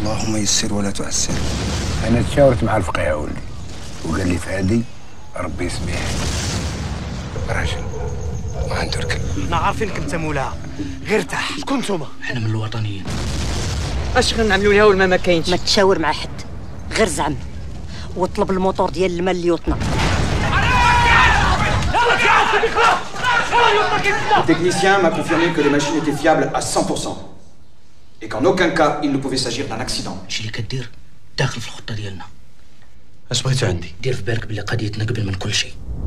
اللهم يسر ولا تعسر. انا تشاورت مع الفقيه يا ولدي وقال لي فادي ربي يسميه راجل ما عنده ركب. احنا عارفينك انت مولاها، غير ارتاح. شكون نتوما؟ احنا من الوطنيين. اش غنعملوا لها والما ما كاينش؟ ما تشاور مع حد، غير زعم واطلب الموتور ديال المال اللي يوطنا. Le technicien m'a confirmé que les machines étaient fiables à 100% et qu'en aucun cas il ne pouvait s'agir d'un accident. اش اللي كدير داخل في الخطه ديالنا. اش بغيتو عندي؟ دير في بالك بلي قضيتنا قبل من كل شيء.